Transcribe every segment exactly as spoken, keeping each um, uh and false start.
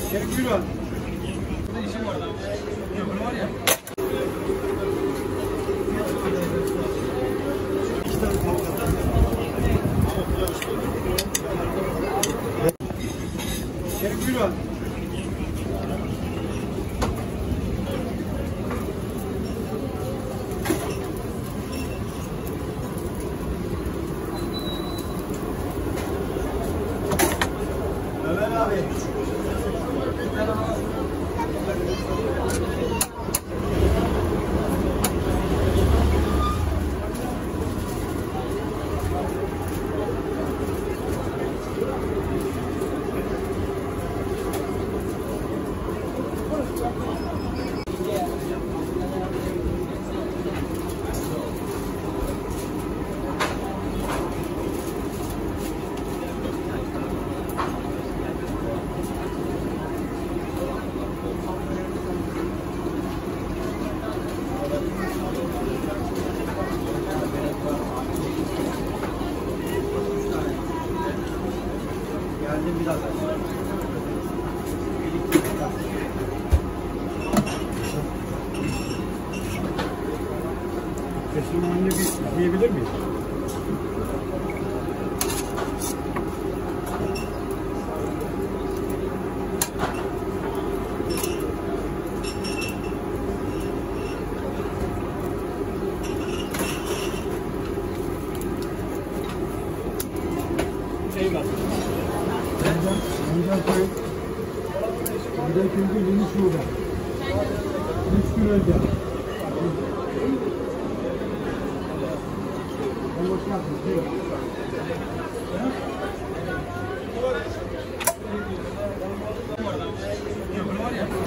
Şerif Gülhan. Burada işim var. Köprü var ya. İki tane tavuk atar. Şerif Gülhan. Ömer abi. Geldim biraz. Kesin anne bir diyebilir miyiz? Eyvallah. Ancak köy, ancak köyde yeni şube. Üç gün önce. Hoş geldiniz. Köprü var ya.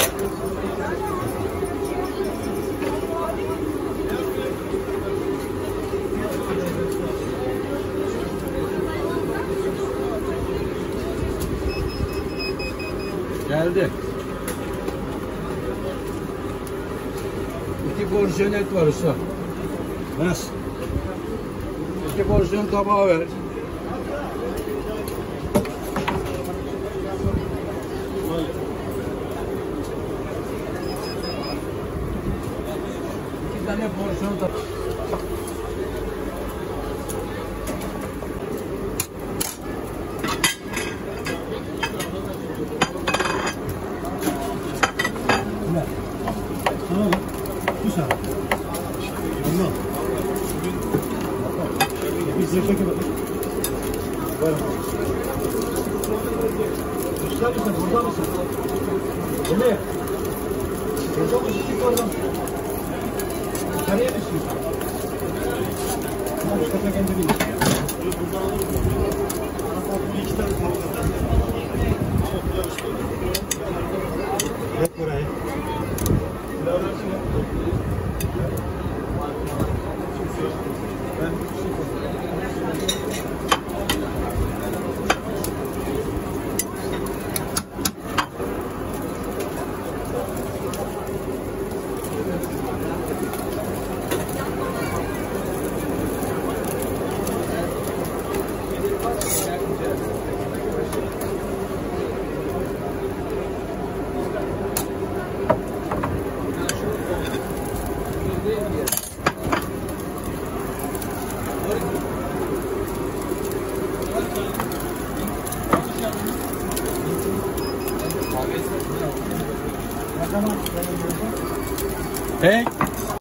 Geldi. İki porsiyon et var usta. Nasıl? İki porsiyon tabağı ver. İki tane porsiyon tabağı. Tamam. Bu sefer. Tamam. Biz de çekelim. Var. Usta mısın? Burada mısın? Öyle. Burada mısın? Oradan. Yukarıya mı istiyorsun? Tamam. Usta kendi değil. Bir iki tane tavuk atar. Bek burayı. Ben Hey.